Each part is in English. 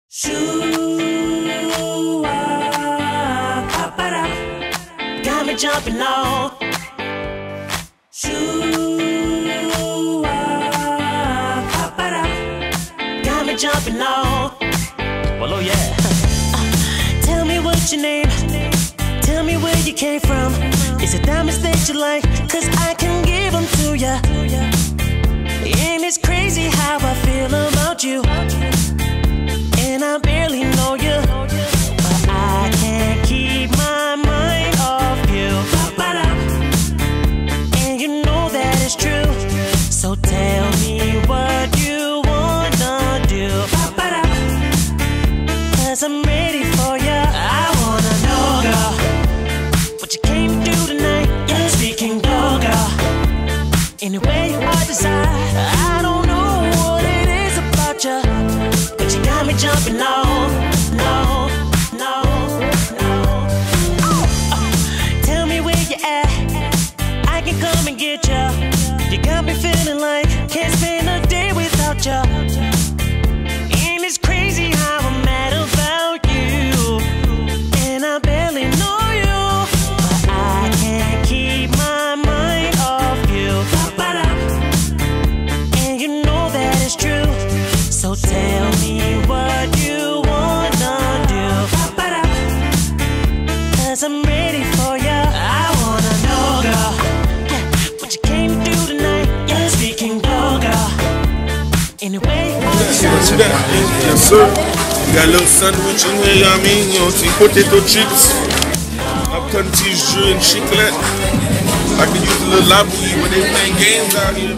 Got me jumping on. Got me jumping on. Well, oh yeah. Tell me what your name. Tell me where you came from. Is it diamonds that you like? Cause I can give them to ya. And it's crazy how I feel about you. And I barely know you, but I can't keep my mind off you. And you know that it's true. So tell me what you wanna do. Cause I'm ready for ya. I wanna know, girl, what you came to do tonight. You're speaking, go, girl, any way your heart desire. I don't know what it is about ya, but you got me jumping on. No, no, no. Tell me where you at, I can come and get ya. You got me feeling like can't spend a day without ya. And it's crazy how I'm mad about you, and I barely know you, but I can't keep my mind off you. And you know that it's true. So tell me what you wanna do. Cause I'm ready for ya. I wanna know, girl, what you came to do tonight. You're speaking, go, girl, anyway. Yes, sir. You got a little sandwich in here, you know what I mean? You know, some potato chips, upton cheese jus and chiclet. I can use a little labouille when they playing games out here.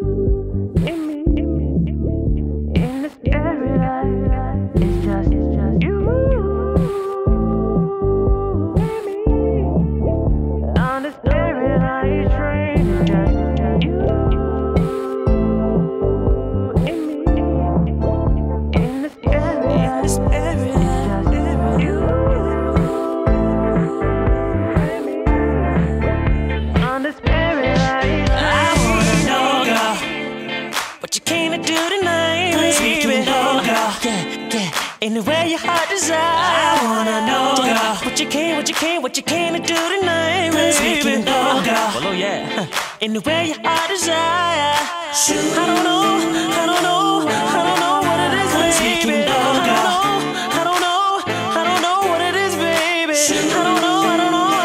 Anywhere your heart desire. I wanna know, girl, what you came to do tonight, baby. Oh, girl. Well, oh yeah. Anywhere your heart desire. I don't know what it is, baby. I don't know what it is, baby. I don't know what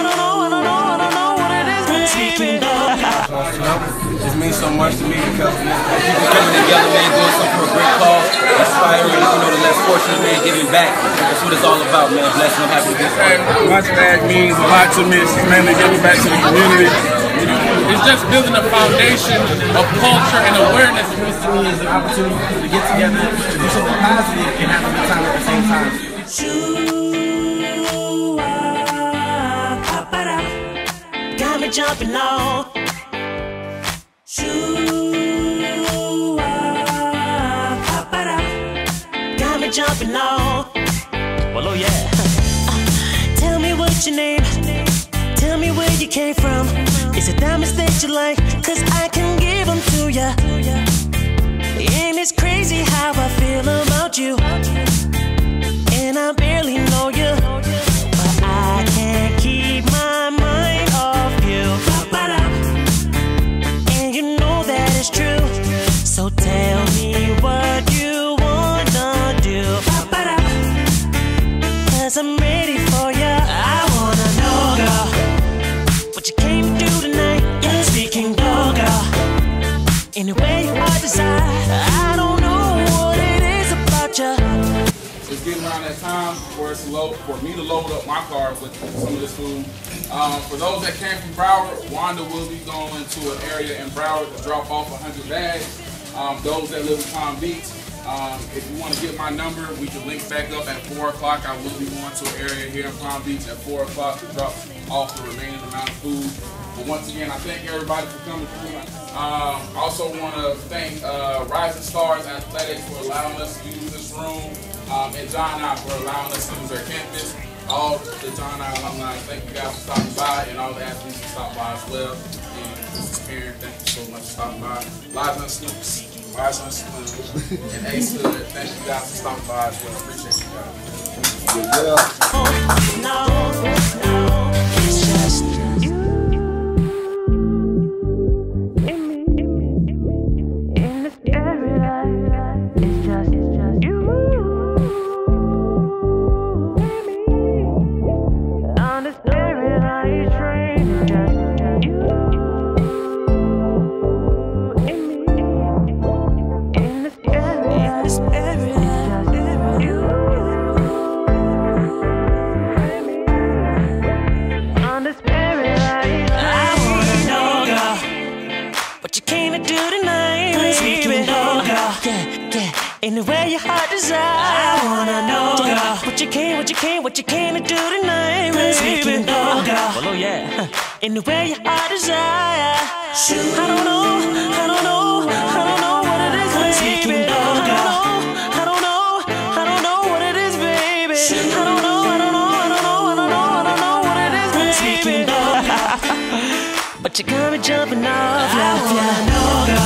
it is, baby. It means so much to me because people coming together, man, doing something for a great cause, inspiring, the less fortunate, man, giving back. That's what it's all about, man. Blessing them, happy to be part. Lunchbag means a lot to me. It's mainly giving back to the community. It's just building a foundation of culture and awareness. To me is an opportunity to get together, to do something positive, and have a good time at the same time. Got me jumping on. Got me jumping on. Well, oh yeah. Tell me what your name. Tell me where you came from. Is it diamonds that you like? Cause I can give them to ya. And it's crazy how I feel about you. And I barely know you, but I can't keep my mind off you. And you know that it's true. So tell me what you wanna do. Cause I'm ready for ya. I wanna know, girl, what you came to do tonight. You're speaking, go, girl, anyway your heart desire. I don't know what it is about ya. It's getting around that time for me to load up my car with some of this food. For those that came from Broward, Wanda will be going to an area in Broward to drop off 100 bags. Those that live in Palm Beach, if you want to get my number, we can link back up at 4 o'clock. I will be going to an area here in Palm Beach at 4 o'clock to drop off the remaining amount of food. But once again, I thank everybody for coming through. Also want to thank Rising Stars Athletics for allowing us to use this room, and John I for allowing us to use their campus. All the John I alumni, thank you guys for stopping by, and all the athletes for stopping by as well. And Mrs. Karen, thank you so much for stopping by. Lajan Slim. Lajan Slim, and Ace Hood. Thank you guys for stopping by as well. Appreciate you guys. No, it's just you and me in this paradise. It's just you and me on this paradise train. It's just you and me in this paradise. It's just you. In the way your heart desires, I wanna know, girl. What you came to do tonight, baby. Well, oh yeah. In the way your heart desires, I don't know what it is, baby. I don't know what it is, baby. I don't know what it is, baby. But you got me jumping off, yeah.